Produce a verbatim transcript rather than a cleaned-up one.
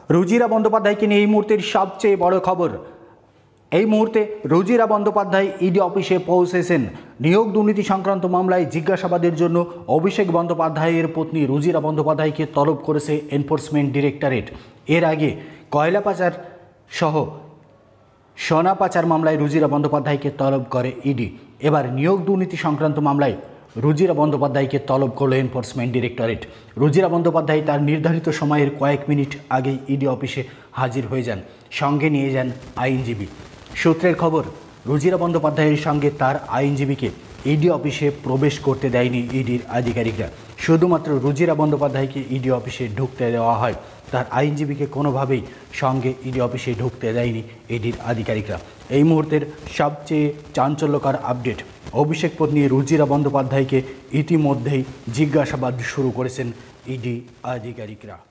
রুজিরা বন্দ্যোপাধ্যায়কে নিয়ে এই মুহূর্তের সবচেয়ে বড় খবর। এই মুহূর্তে রুজিরা বন্দ্যোপাধ্যায় ইডি অফিসে পৌঁছেছেন। নিয়োগ দুর্নীতি সংক্রান্ত মামলায় জিজ্ঞাসাবাদের জন্য অভিষেক বন্দ্যোপাধ্যায়ের পত্নী রুজিরা বন্দ্যোপাধ্যায়কে তলব করেছে এনফোর্সমেন্ট ডিরেক্টরেট। এর আগে কয়লা পাচার সহ সোনা পাচার মামলায় রুজিরা বন্দ্যোপাধ্যায়কে তলব করে ইডি। এবার নিয়োগ দুর্নীতি সংক্রান্ত মামলায় রুজিরা বন্দ্যোপাধ্যায়কে তলব করল এনফোর্সমেন্ট ডিরেক্টরেট। রুজিরা বন্দ্যোপাধ্যায় তার নির্ধারিত সময়ের কয়েক মিনিট আগেই ইডি অফিসে হাজির হয়ে যান, সঙ্গে নিয়ে যান আইনজীবী। সূত্রের খবর, রুজিরা বন্দ্যোপাধ্যায়ের সঙ্গে তার আইনজীবীকে ইডি অফিসে প্রবেশ করতে দেয়নি ইডির আধিকারিকরা। শুধুমাত্র রুজিরা বন্দ্যোপাধ্যায়কে ইডি অফিসে ঢুকতে দেওয়া হয়, তার আইনজীবীকে কোনোভাবেই সঙ্গে ইডি অফিসে ঢুকতে দেয়নি ইডির আধিকারিকরা। এই মুহূর্তের সবচেয়ে চাঞ্চল্যকর আপডেট, অভিষেক পত্নী রুজিরা বন্দ্যোপাধ্যায়কে ইতিমধ্যেই জিজ্ঞাসাবাদ শুরু করেছেন ইডি আধিকারিকরা।